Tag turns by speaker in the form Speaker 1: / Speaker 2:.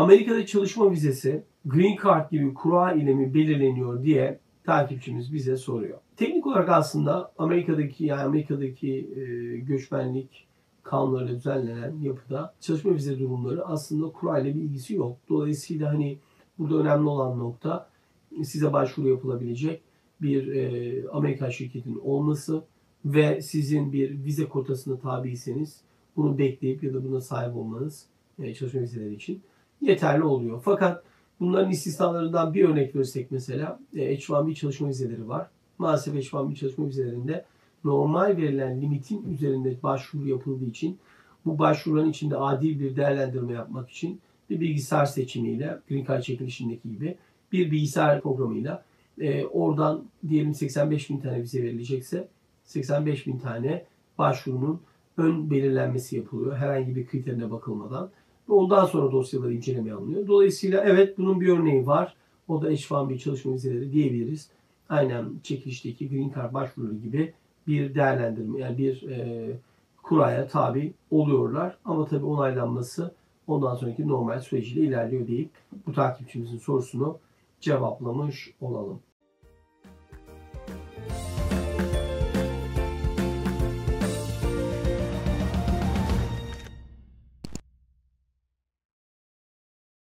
Speaker 1: Amerika'da çalışma vizesi Green Card gibi kura ile mi belirleniyor diye takipçimiz bize soruyor. Teknik olarak aslında Amerika'daki göçmenlik kanunlarıyla düzenlenen yapıda çalışma vize durumları aslında kura ile bir ilgisi yok. Dolayısıyla burada önemli olan nokta size başvuru yapılabilecek bir Amerikan şirketinin olması ve sizin bir vize kotasına tabiyseniz bunu bekleyip ya da buna sahip olmanız çalışma vizeleri için yeterli oluyor. Fakat bunların istisnalarından bir örnek verirsek mesela H-1B çalışma vizeleri var. Maalesef H-1B çalışma vizelerinde normal verilen limitin üzerinde başvuru yapıldığı için bu başvuruların içinde adil bir değerlendirme yapmak için bir bilgisayar seçimiyle, Green Card çekilişindeki gibi bir bilgisayar programıyla oradan diyelim 85.000 tane vize verilecekse 85.000 tane başvurunun ön belirlenmesi yapılıyor. Herhangi bir kriterine bakılmadan. Ve ondan sonra dosyaları incelemeye alınıyor. Dolayısıyla evet bunun bir örneği var. O da H-1B çalışma vizeleri diyebiliriz. Aynen çekilişteki Green Card başvuruları gibi bir değerlendirme, yani bir kuraya tabi oluyorlar. Ama tabii onaylanması ondan sonraki normal süreciyle ilerliyor deyip bu takipçimizin sorusunu cevaplamış olalım.